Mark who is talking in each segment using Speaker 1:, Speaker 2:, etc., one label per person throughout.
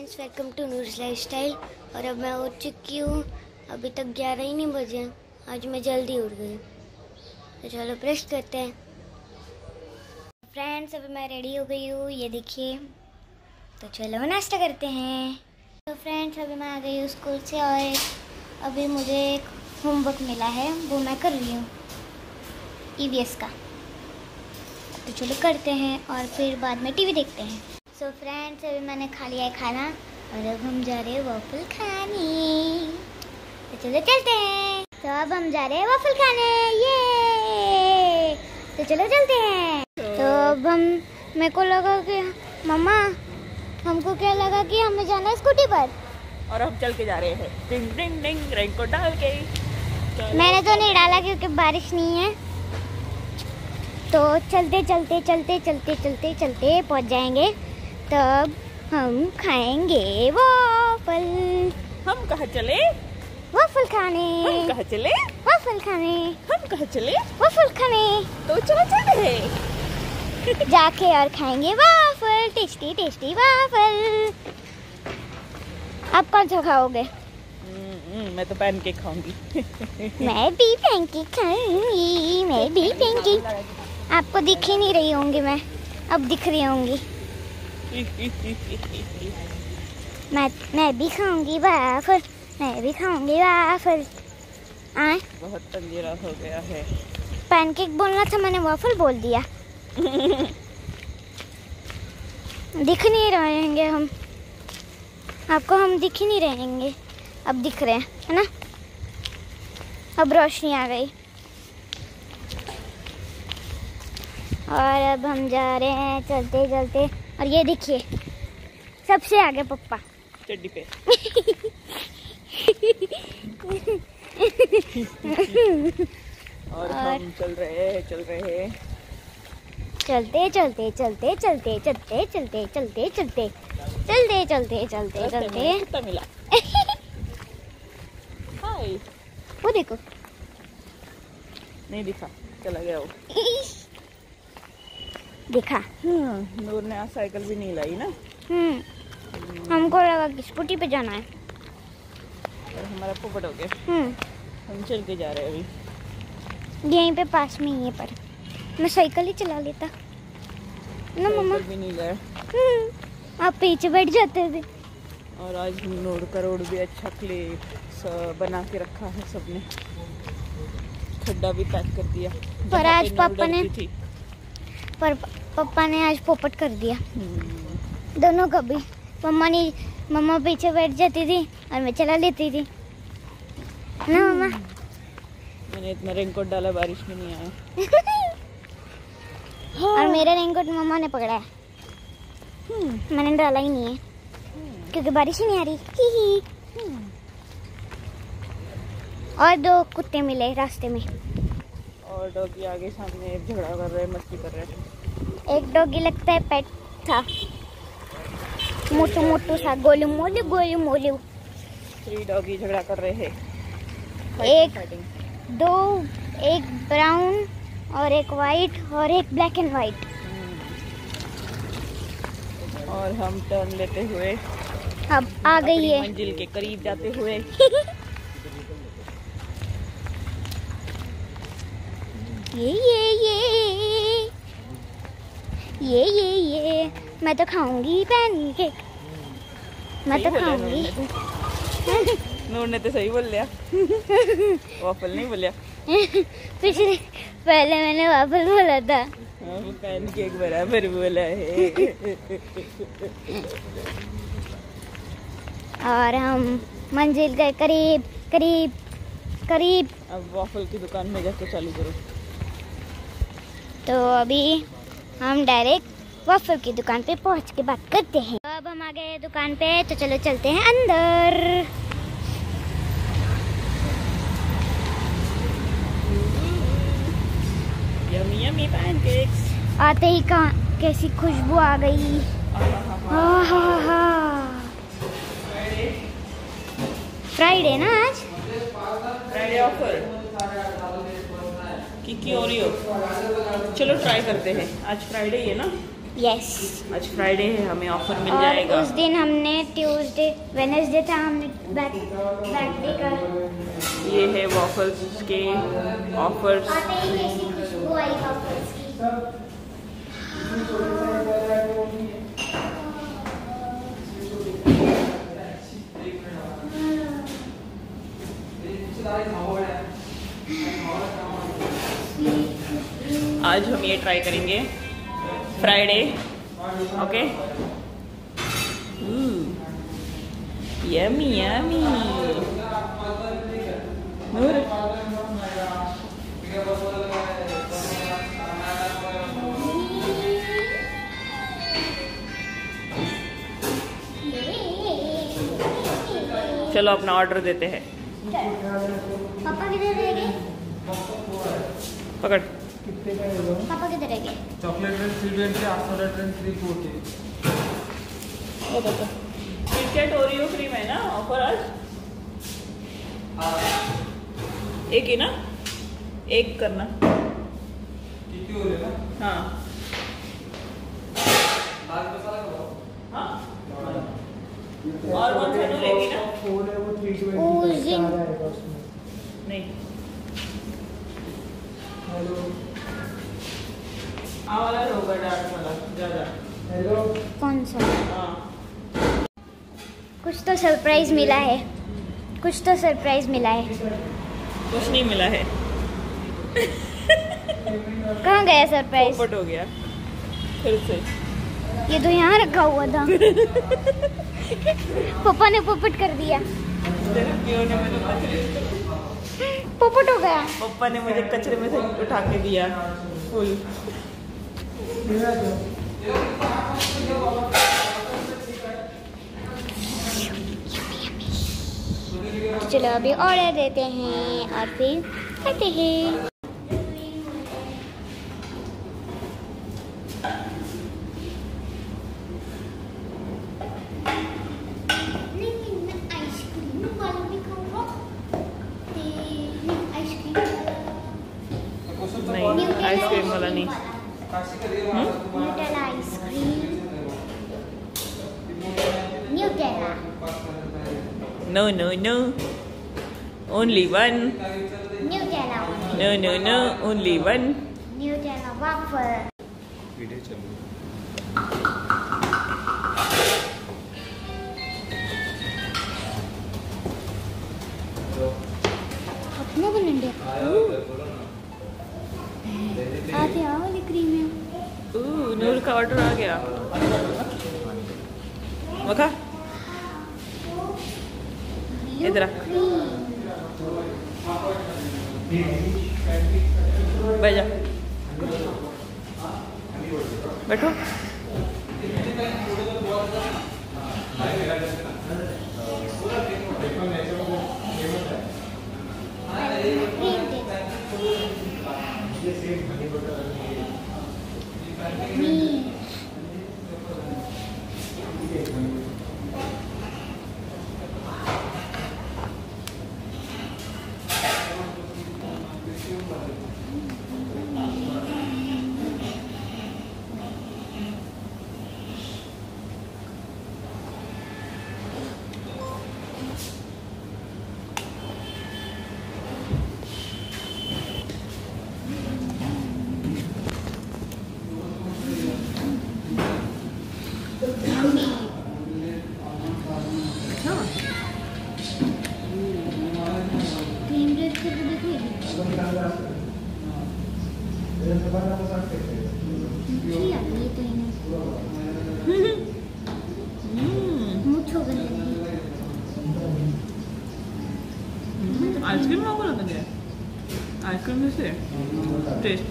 Speaker 1: Friends, welcome to Noor's lifestyle. और अब मैं उठ चुकी हूँ। अभी तक 11 ही नहीं बजे। आज मैं जल्दी उठ गई, तो चलो ब्रश करते हैं। फ्रेंड्स, अभी मैं रेडी हो गई हूँ, ये देखिए। तो चलो नाश्ता करते हैं। तो फ्रेंड्स, अभी मैं आ गई हूँ स्कूल से और अभी मुझे एक होमवर्क मिला है, वो मैं कर रही हूँ EVS का। तो चलो करते हैं और फिर बाद में टीवी देखते हैं। सो फ्रेंड्स, अभी मैंने खा लिया है खाना और अब हम जा रहे हैं वॉफल खाने। तो चलो चलते हैं। तो अब हम जा रहे हैं वॉफल खाने, ये। तो चलो चलते हैं। तो अब हम, मेरे को लगा कि मम्मा, हमको क्या लगा कि हमें जाना है स्कूटी पर,
Speaker 2: और हम चल के जा रहे हैं डिंग डिंग डिंग रेनकोट डाल के।
Speaker 1: मैंने तो नहीं डाला क्योंकि बारिश नहीं है। तो चलते चलते चलते चलते चलते चलते पहुंच जाएंगे, तब हम खाएंगे वॉफल।
Speaker 2: हम कहाँ चले?
Speaker 1: वॉफल खाने।
Speaker 2: हम कहाँ चले?
Speaker 1: वॉफल खाने।
Speaker 2: हम कहाँ चले?
Speaker 1: वॉफल खाने।
Speaker 2: तो चलो चलते हैं।
Speaker 1: जाके और खाएंगे वॉफल, टेस्टी टेस्टी वॉफल। आप कौन सा खाओगे?
Speaker 2: मैं तो पैनकेक खाऊंगी।
Speaker 1: मैं भी पैनकेक खाऊंगी। मैं भी पैनकेक। आपको दिख ही नहीं रही होंगी मैं, अब दिख रही होंगी। मैं भी खाऊंगी वाफल। मैं भी खाऊंगी वाफल।
Speaker 2: बहुत अंधेरा हो गया है।
Speaker 1: पैनकेक बोलना था, मैंने वाफल बोल दिया। दिख नहीं रहेंगे हम आपको, हम दिख ही नहीं रहेंगे। अब दिख रहे हैं, है ना? अब रोशनी आ गई और अब हम जा रहे हैं चलते चलते। और ये देखिए, सबसे आगे पप्पा
Speaker 2: चड्डी पे। और हम चल रहे हैं चलते
Speaker 1: चलते चलते चलते चलते चलते चलते चलते चलते चलते चलते चलते।
Speaker 2: कितना मिला? हाय।
Speaker 1: वो देखो,
Speaker 2: नहीं दिखा, चला गया वो।
Speaker 1: दिखा।
Speaker 2: नूर ने आज साइकिल भी नहीं लाई ना।
Speaker 1: हमको लगा कि स्कूटी पे जाना है।
Speaker 2: और हमारा पोपट हो गया। हम चल के जा रहे हैं अभी।
Speaker 1: यहीं पे पास में ही है, पर मैं साइकिल ही चला लेता ना मम्मा।
Speaker 2: भी नहीं लाया।
Speaker 1: आप पीछे बैठ जाते थे।
Speaker 2: और आज नूर का रोड भी अच्छा क्ले बना के रखा है सबने। खड्डा भी पैक कर दिया।
Speaker 1: पर आज पापा ने आज पोपट कर दिया दोनों का भी। मम्मा पीछे बैठ जाती थी और मैं चला लेती थी ना मम्मा।
Speaker 2: मैंने इतना रेनकोट डाला, बारिश में नहीं आया।
Speaker 1: और मेरा रेनकोट मम्मा ने पकड़ा है। मैंने डाला ही नहीं है क्योंकि बारिश ही नहीं आ रही। और 2 कुत्ते मिले रास्ते में।
Speaker 2: और डॉगी आगे सामने झगड़ा कर रहे हैं, मस्ती कर रहे हैं।
Speaker 1: एक डॉगी लगता है पेट था, मोटू मोटू सा, गोलू मोलू गोलू मोलू।
Speaker 2: 3 डॉगी झगड़ा कर रहे हैं।
Speaker 1: एक ब्राउन और एक वाइट और एक ब्लैक एंड वाइट।
Speaker 2: और हम टर्न लेते हुए
Speaker 1: अब आ गई है
Speaker 2: मंजिल के करीब जाते हुए।
Speaker 1: ये मैं तो खाऊंगी पैनकेक। मैं तो खाऊंगी।
Speaker 2: नूर ने तो सही बोल लिया। वॉफल नहीं बोलिया।
Speaker 1: पहले मैंने वाफल बोला था।
Speaker 2: पैनकेक बराबर बोला है।
Speaker 1: और हम मंजिल के करीब करीब करीब।
Speaker 2: अब वॉफल की दुकान में जाके चालू करो।
Speaker 1: तो अभी हम डायरेक्ट वॉफल की दुकान पे पहुंच के बात करते हैं। तो अब हम आ गए दुकान पे, तो चलो चलते हैं अंदर।
Speaker 2: Yummy yummy pancakes.
Speaker 1: आते ही कैसी खुशबू आ गई। फ्राइडे ना आज।
Speaker 2: फ्राइडे ऑफर की ओरियो। चलो ट्राई करते हैं, आज फ्राइडे ही है ना।
Speaker 1: यस।
Speaker 2: आज फ्राइडे है, हमें ऑफर मिल
Speaker 1: और
Speaker 2: जाएगा।
Speaker 1: उस दिन हमने वेडनेसडे था, हमने बैकडे का।
Speaker 2: ये है वॉफल्स के ऑफर्स।
Speaker 1: आते ही कैसी खुशबू आई वॉफल्स की।
Speaker 2: आज हम ये ट्राई करेंगे Friday. Okay, yummy yummy. Noor चलो अपना ऑर्डर देते हैं।
Speaker 1: पापा किधर रह गए?
Speaker 2: पकड़।
Speaker 1: पापा किधर रह गए?
Speaker 3: चॉकलेट ट्रेन 320, आसोला ट्रेन 340।
Speaker 2: किटकैट ओरियो क्रीम है ना ऑफर आज? एक ही ना, एक करना।
Speaker 3: कितनी हो रही है ना?
Speaker 2: हाँ
Speaker 3: लाल मसाला का
Speaker 2: हाँ, और कौन सा तो लेगी ना?
Speaker 3: फोर है वो 320
Speaker 1: ओजिंग।
Speaker 3: का आएगा उसमें।
Speaker 2: नहीं,
Speaker 3: हेलो
Speaker 2: आ वाला होगा डार्क वाला ज़्यादा।
Speaker 3: हेलो,
Speaker 1: कौन सा?
Speaker 2: हाँ,
Speaker 1: कुछ तो सरप्राइज मिला है, कुछ तो सरप्राइज मिला है।
Speaker 2: कुछ नहीं मिला है।
Speaker 1: कहाँ गया सरप्राइज?
Speaker 2: पोपट हो गया फिर से।
Speaker 1: ये तो यहाँ रखा हुआ था। पापा ने पोपट कर दिया।
Speaker 2: तेरे पियो ने मुझे कचरे,
Speaker 1: पोपट हो गया।
Speaker 2: पप्पा ने मुझे कचरे में से उठा के दिया फुल।
Speaker 1: चलो अभी ऑर्डर देते हैं और फिर खाते हैं।
Speaker 2: नहीं, आइसक्रीम वाला नहीं।
Speaker 1: Nutella ice cream, Nutella.
Speaker 2: No no no, only one.
Speaker 1: Nutella,
Speaker 2: no no no, only one.
Speaker 1: Nutella waffle.
Speaker 3: Video चल रही है।
Speaker 1: अपना बनंडे आते आओ वाली क्रीम है।
Speaker 2: नूर का ऑर्डर आ गया। मखा इधर आ, बैठ जा, बैठो।
Speaker 1: क्रीम ब्रेड करके देखिए। अच्छी आ रही है तो इन्हें मुझको गंदी।
Speaker 2: आइसक्रीम में बोला था आइसक्रीम में से टेस्ट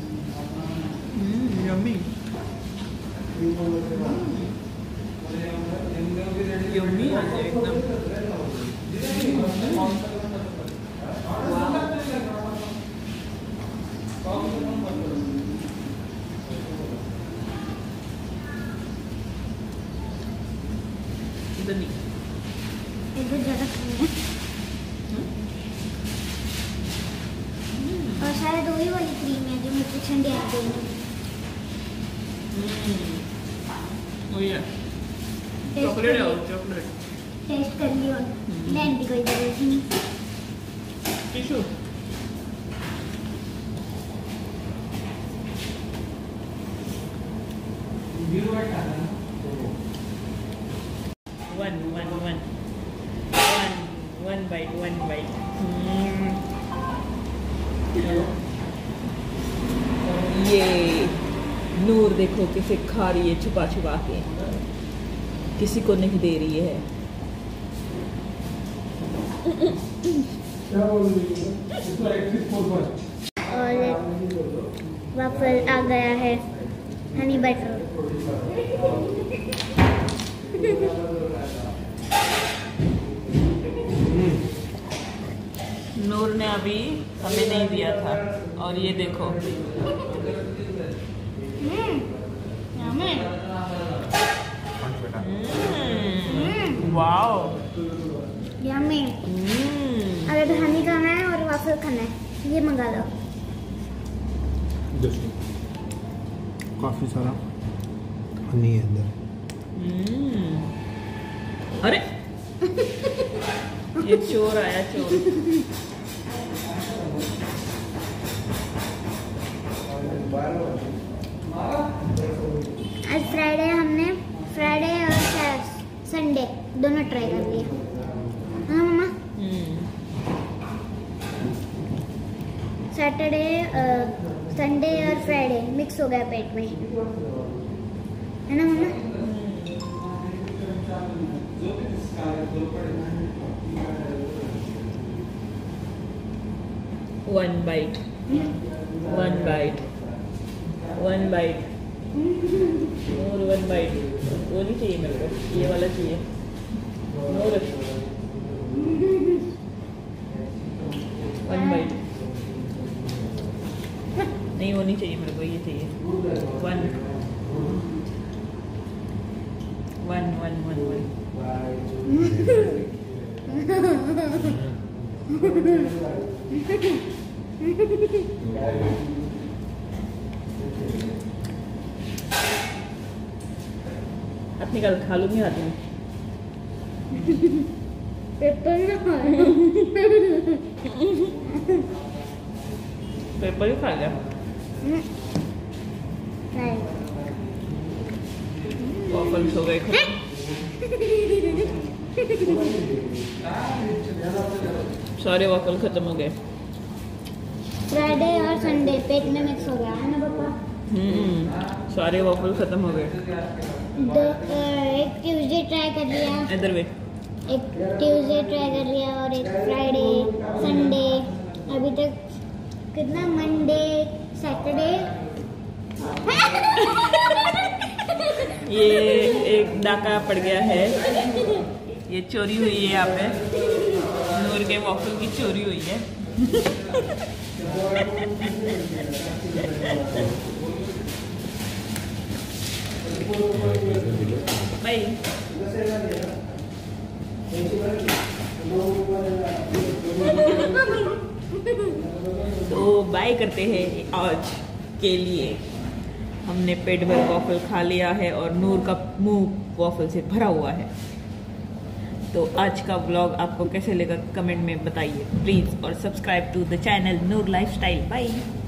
Speaker 2: यम्मी यम्मी आ जाए एकदम। इधर नहीं,
Speaker 1: इधर ज़्यादा क्रीम है और शायद वही वाली क्रीम है जो मुझे ठंडी आ गई है।
Speaker 2: चॉकलेट है चॉकलेट।
Speaker 1: टेस्ट कर लियो, लेने की कोई जरूरत नहीं।
Speaker 2: Tissue one bite. ये नूर देखो कैसे खा रही है छुपा छुपा के, किसी को नहीं दे रही है।
Speaker 1: और वाफल आ गया है, हनी बटर।
Speaker 2: नूर ने अभी हमें नहीं दिया था और ये देखो। Wow
Speaker 1: yummy. अगर हनी खाना है और वाफल खाना है ये मंगा लो।
Speaker 3: काफी सारा हनी है अंदर।
Speaker 2: अरे ये चोर आया, चोर।
Speaker 1: आज हमने फ्राइडे और संडे दोनों ट्राई कर लिया। हाँ मम्मा, सैटरडे संडे और फ्राइडे मिक्स हो गया पेट में, है ना मम्मा?
Speaker 2: One bite. One bite. One bite. और one bite. वो नहीं चाहिए मेरे को, ये वाला चाहिए। और one bite. नहीं वो नहीं चाहिए मेरे को, ये चाहिए। One. हाथ निकाल, खा लूंगी हाथ में।
Speaker 1: पेपर
Speaker 2: पेपर ही खा गया। वॉफल्स हो गए खत्म। सारे वॉफल खत्म हो गए।
Speaker 1: फ्राइडे और संडे पेट में मिक्स हो गया, है ना पापा?
Speaker 2: सारे वॉफल खत्म हो गए।
Speaker 1: एक ट्यूसडे ट्राई कर लिया,
Speaker 2: इधर वे
Speaker 1: एक ट्यूसडे ट्राई कर लिया और एक फ्राइडे संडे, अभी तक कितना मंडे सैटरडे।
Speaker 2: ये एक डाका पड़ गया है, ये चोरी हुई है यहाँ पे। नूर के वॉफल की चोरी हुई है। भाई तो बाय करते हैं आज के लिए। हमने पेट भर वॉफल खा लिया है और नूर का मुंह वॉफल से भरा हुआ है। तो आज का व्लॉग आपको कैसे लगा कमेंट में बताइए प्लीज़, और subscribe to the channel Noor lifestyle. Bye.